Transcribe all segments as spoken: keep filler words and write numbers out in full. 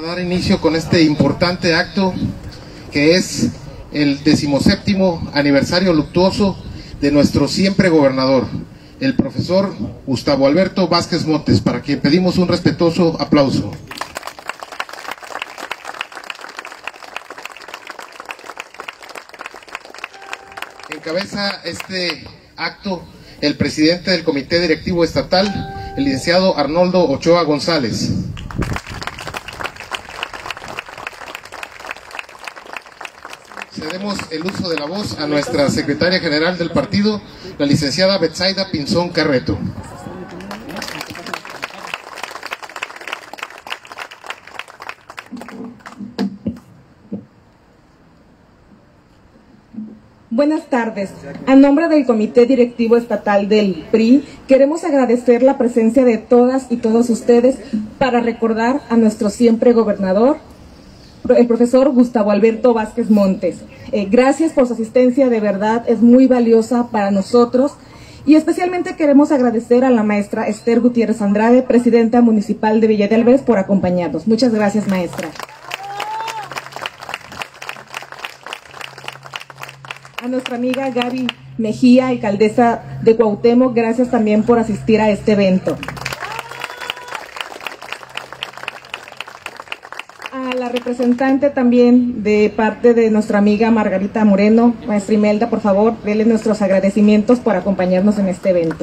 dar inicio con este importante acto que es el decimoséptimo aniversario luctuoso de nuestro siempre gobernador, el profesor Gustavo Alberto Vázquez Montes, para quien pedimos un respetuoso aplauso. Encabeza este acto el presidente del Comité Directivo Estatal, el licenciado Arnoldo Ochoa González. Cedemos el uso de la voz a nuestra secretaria general del partido, la licenciada Betsaida Pinzón Carreto. Buenas tardes. A nombre del Comité Directivo Estatal del P R I, queremos agradecer la presencia de todas y todos ustedes para recordar a nuestro siempre gobernador, el profesor Gustavo Alberto Vázquez Montes. Eh, gracias por su asistencia, de verdad es muy valiosa para nosotros. Y especialmente queremos agradecer a la maestra Esther Gutiérrez Andrade, presidenta municipal de Villa de Álvarez, por acompañarnos. Muchas gracias, maestra. A nuestra amiga Gaby Mejía, alcaldesa de Cuauhtémoc, gracias también por asistir a este evento. A la representante también de parte de nuestra amiga Margarita Moreno, maestra Imelda, por favor, denle nuestros agradecimientos por acompañarnos en este evento.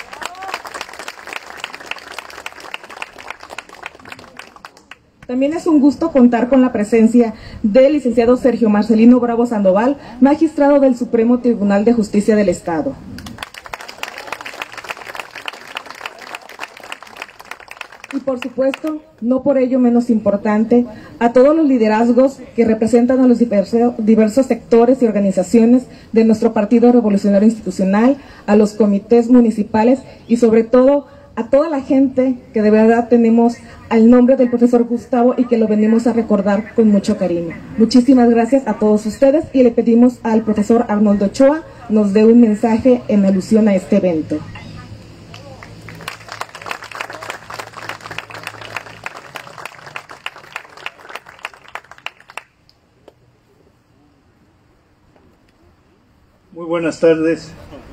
También es un gusto contar con la presencia del licenciado Sergio Marcelino Bravo Sandoval, magistrado del Supremo Tribunal de Justicia del Estado. Y por supuesto, no por ello menos importante, a todos los liderazgos que representan a los diversos, diversos sectores y organizaciones de nuestro Partido Revolucionario Institucional, a los comités municipales y sobre todo a toda la gente que de verdad tenemos al nombre del profesor Gustavo y que lo venimos a recordar con mucho cariño. Muchísimas gracias a todos ustedes y le pedimos al profesor Arnoldo Ochoa nos dé un mensaje en alusión a este evento. Muy buenas tardes.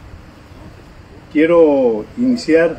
Quiero iniciar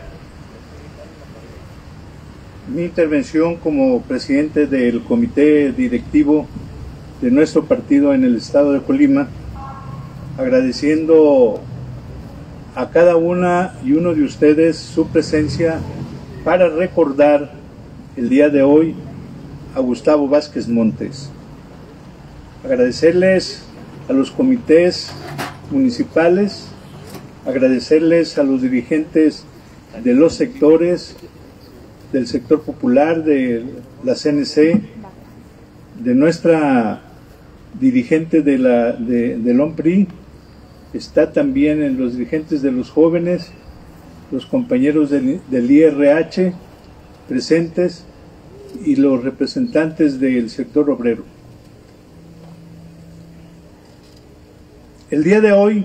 mi intervención como presidente del comité directivo de nuestro partido en el estado de Colima, agradeciendo a cada una y uno de ustedes su presencia para recordar el día de hoy a Gustavo Vázquez Montes. Agradecerles a los comités municipales, agradecerles a los dirigentes de los sectores, del sector popular, de la C N C, de nuestra dirigente de la, de, del O M P R I, está también en los dirigentes de los jóvenes, los compañeros del, del I R H presentes y los representantes del sector obrero. El día de hoy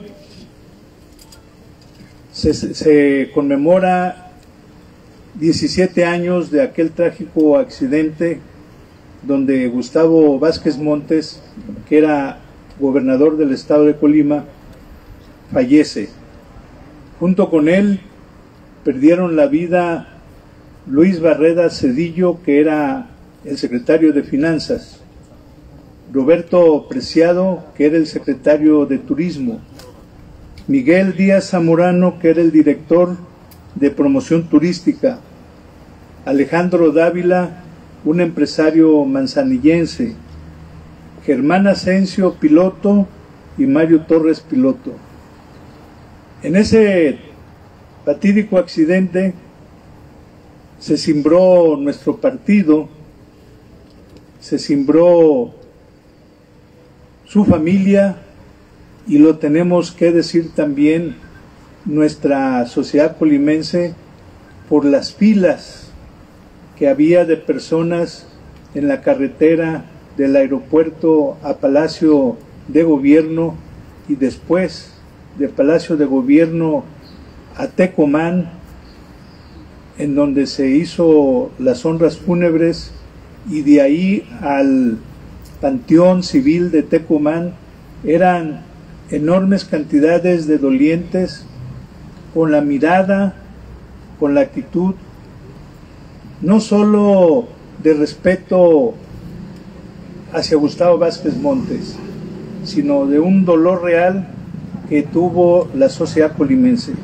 se, se conmemora diecisiete años de aquel trágico accidente donde Gustavo Vázquez Montes, que era gobernador del estado de Colima, fallece. Junto con él perdieron la vida Luis Barreda Cedillo, que era el secretario de Finanzas, Roberto Preciado, que era el secretario de Turismo, Miguel Díaz Zamorano, que era el director de Promoción Turística, Alejandro Dávila, un empresario manzanillense, Germán Asensio, piloto, y Mario Torres, piloto. En ese fatídico accidente se cimbró nuestro partido, se cimbró su familia y lo tenemos que decir también nuestra sociedad colimense por las filas que había de personas en la carretera del aeropuerto a Palacio de Gobierno y después de Palacio de Gobierno a Tecomán, en donde se hizo las honras fúnebres y de ahí al Panteón Civil de Tecomán eran enormes cantidades de dolientes con la mirada, con la actitud, no solo de respeto hacia Gustavo Vázquez Montes, sino de un dolor real que tuvo la sociedad colimense.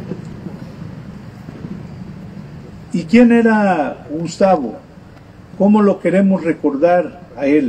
¿Y quién era Gustavo? ¿Cómo lo queremos recordar a él?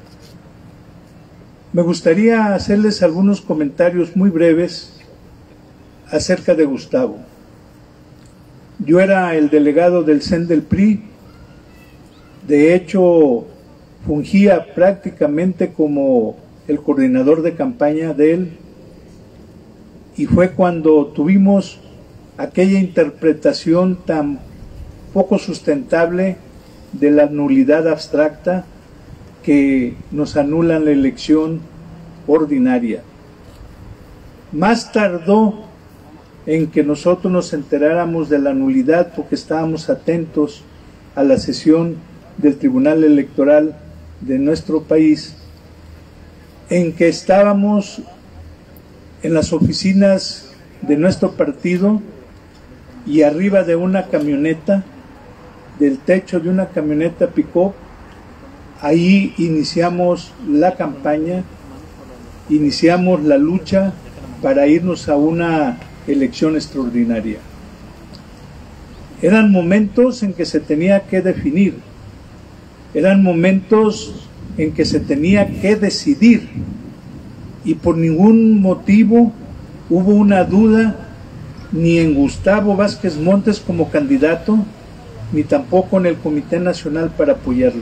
Me gustaría hacerles algunos comentarios muy breves acerca de Gustavo. Yo era el delegado del C E N del P R I, de hecho fungía prácticamente como el coordinador de campaña de él, y fue cuando tuvimos aquella interpretación tan poco sustentable de la nulidad abstracta que nos anulan la elección ordinaria. Más tardó en que nosotros nos enteráramos de la nulidad porque estábamos atentos a la sesión del Tribunal Electoral de nuestro país, en que estábamos en las oficinas de nuestro partido y arriba de una camioneta, del techo de una camioneta pick-up, ahí iniciamos la campaña, iniciamos la lucha para irnos a una elección extraordinaria. Eran momentos en que se tenía que definir, eran momentos en que se tenía que decidir, y por ningún motivo hubo una duda ni en Gustavo Vázquez Montes como candidato, ni tampoco en el Comité Nacional para apoyarlo.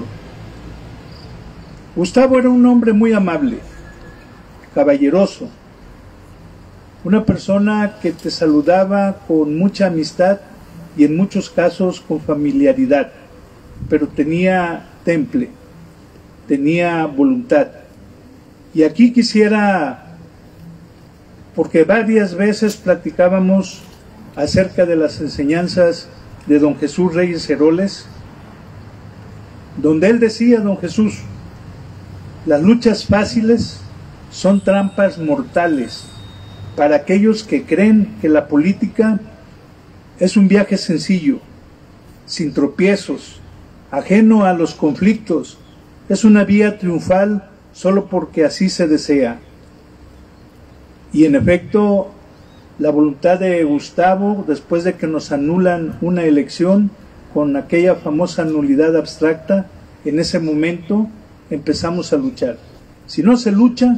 Gustavo era un hombre muy amable, caballeroso, una persona que te saludaba con mucha amistad y en muchos casos con familiaridad, pero tenía temple, tenía voluntad. Y aquí quisiera, porque varias veces platicábamos acerca de las enseñanzas de don Jesús Reyes Heroles, donde él decía, don Jesús, las luchas fáciles son trampas mortales para aquellos que creen que la política es un viaje sencillo, sin tropiezos, ajeno a los conflictos, es una vía triunfal solo porque así se desea. Y en efecto, la voluntad de Gustavo, después de que nos anulan una elección con aquella famosa nulidad abstracta, en ese momento empezamos a luchar. Si no se lucha,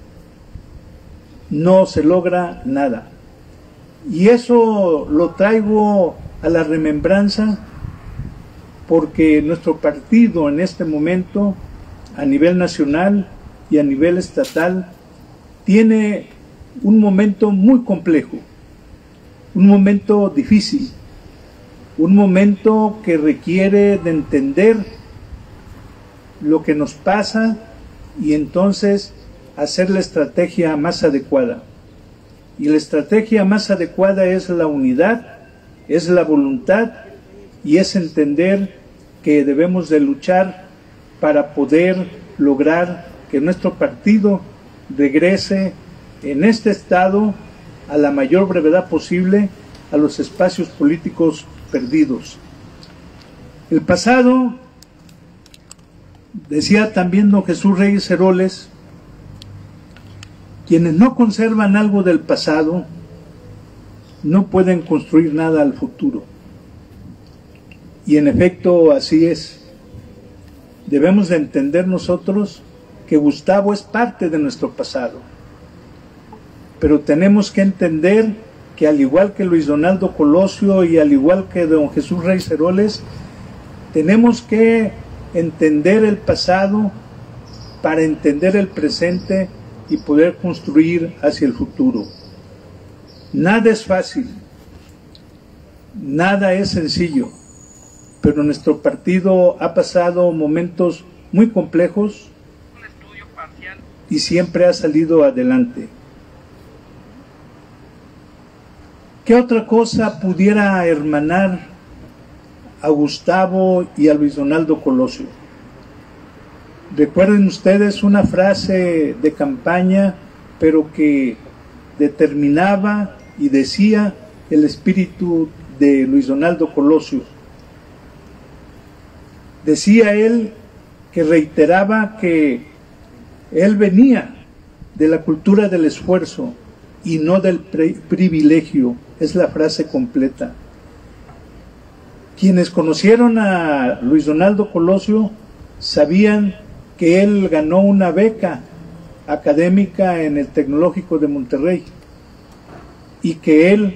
no se logra nada. Y eso lo traigo a la remembranza porque nuestro partido en este momento, a nivel nacional y a nivel estatal, tiene un momento muy complejo, un momento difícil, un momento que requiere de entender lo que nos pasa y entonces hacer la estrategia más adecuada. Y la estrategia más adecuada es la unidad, es la voluntad y es entender que debemos de luchar para poder lograr que nuestro partido regrese en este estado a la mayor brevedad posible a los espacios políticos perdidos. El pasado, decía también don Jesús Reyes Heroles, quienes no conservan algo del pasado no pueden construir nada al futuro. Y en efecto así es. Debemos de entender nosotros que Gustavo es parte de nuestro pasado. Pero tenemos que entender que al igual que Luis Donaldo Colosio y al igual que don Jesús Reyes Heroles, tenemos que entender el pasado para entender el presente y poder construir hacia el futuro. Nada es fácil, nada es sencillo, pero nuestro partido ha pasado momentos muy complejos y siempre ha salido adelante. ¿Qué otra cosa pudiera hermanar a Gustavo y a Luis Donaldo Colosio? recuerden ustedes una frase de campaña, pero que determinaba y decía el espíritu de Luis Donaldo Colosio. Decía él que reiteraba que él venía de la cultura del esfuerzo y no del privilegio. Es la frase completa. Quienes conocieron a Luis Donaldo Colosio sabían que él ganó una beca académica en el Tecnológico de Monterrey y que él,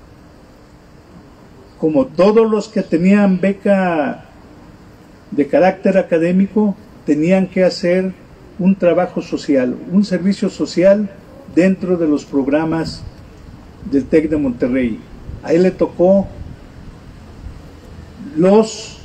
como todos los que tenían beca de carácter académico, tenían que hacer un trabajo social, un servicio social dentro de los programas del TEC de Monterrey. A él le tocó los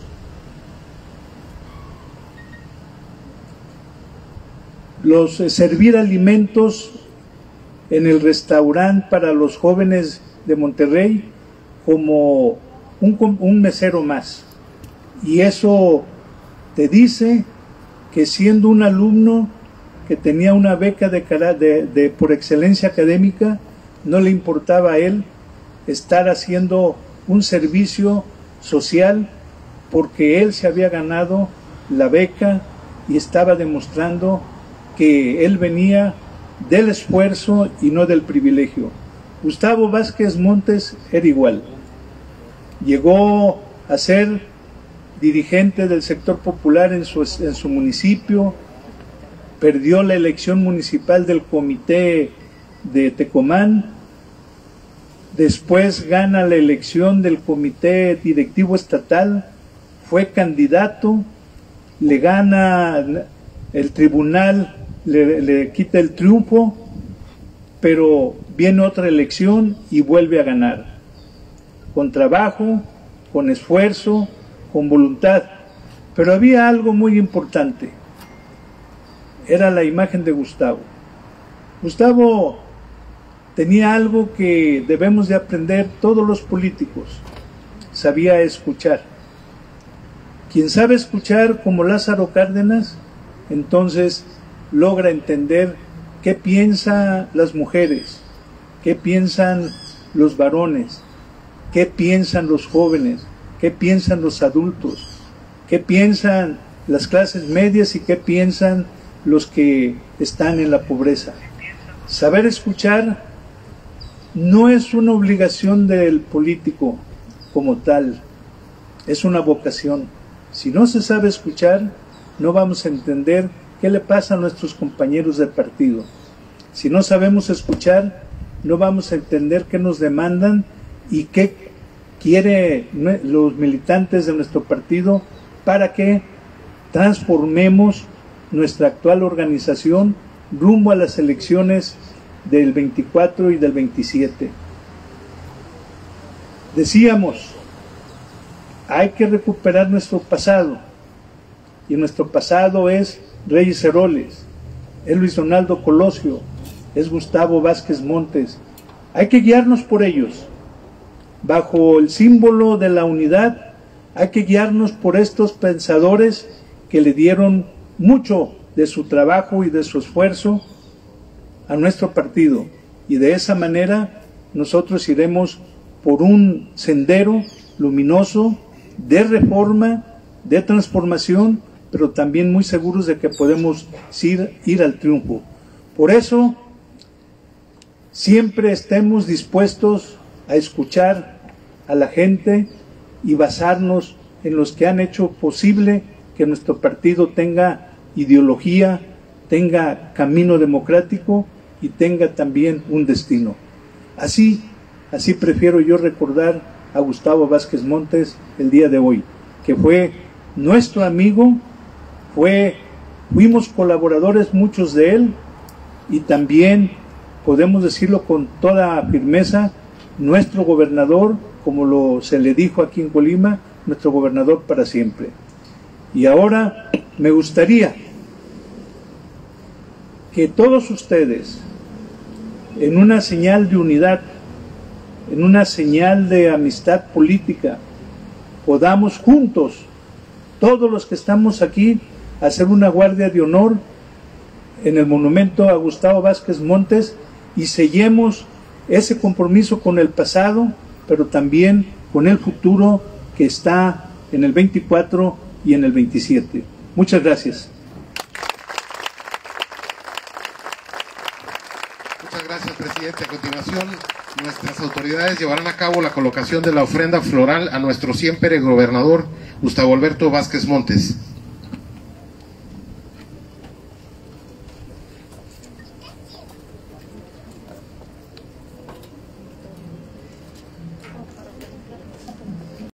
los eh, servir alimentos en el restaurante para los jóvenes de Monterrey como un, un mesero más. Y eso te dice que siendo un alumno que tenía una beca de, de, de por excelencia académica, no le importaba a él estar haciendo un servicio social porque él se había ganado la beca y estaba demostrando que él venía del esfuerzo y no del privilegio. Gustavo Vázquez Montes era igual. Llegó a ser dirigente del sector popular en su, en su municipio, perdió la elección municipal del comité de Tecomán, después gana la elección del comité directivo estatal, fue candidato, le gana el tribunal, le, le quita el triunfo, pero viene otra elección y vuelve a ganar, con trabajo, con esfuerzo, con voluntad. Pero había algo muy importante, era la imagen de Gustavo. Gustavo tenía algo que debemos de aprender todos los políticos: sabía escuchar. Quien sabe escuchar como Lázaro Cárdenas, entonces logra entender qué piensan las mujeres, qué piensan los varones, qué piensan los jóvenes, qué piensan los adultos, qué piensan las clases medias y qué piensan los que están en la pobreza. Saber escuchar no es una obligación del político como tal, es una vocación. Si no se sabe escuchar, no vamos a entender qué le pasa a nuestros compañeros de partido. Si no sabemos escuchar, no vamos a entender qué nos demandan y qué quieren los militantes de nuestro partido para que transformemos nuestra actual organización rumbo a las elecciones del veinticuatro y del veintisiete. Decíamos, hay que recuperar nuestro pasado, y nuestro pasado es Reyes Heroles, es Luis Donaldo Colosio, es Gustavo Vázquez Montes. Hay que guiarnos por ellos, bajo el símbolo de la unidad. Hay que guiarnos por estos pensadores que le dieron mucho de su trabajo y de su esfuerzo a nuestro partido, y de esa manera nosotros iremos por un sendero luminoso de reforma, de transformación, pero también muy seguros de que podemos ir, ir al triunfo. Por eso siempre estemos dispuestos a escuchar a la gente y basarnos en los que han hecho posible que nuestro partido tenga ideología, tenga camino democrático y tenga también un destino. Así, así prefiero yo recordar a Gustavo Vázquez Montes el día de hoy, que fue nuestro amigo, fue, fuimos colaboradores muchos de él, y también podemos decirlo con toda firmeza, nuestro gobernador, como lo se le dijo aquí en Colima, nuestro gobernador para siempre. Y ahora me gustaría que todos ustedes, en una señal de unidad, en una señal de amistad política, podamos juntos, todos los que estamos aquí, hacer una guardia de honor en el monumento a Gustavo Vázquez Montes y sellemos ese compromiso con el pasado, pero también con el futuro que está en el veinticuatro y en el veintisiete. Muchas gracias. Muchas gracias, presidente. A continuación, nuestras autoridades llevarán a cabo la colocación de la ofrenda floral a nuestro siempre gobernador Gustavo Alberto Vázquez Montes.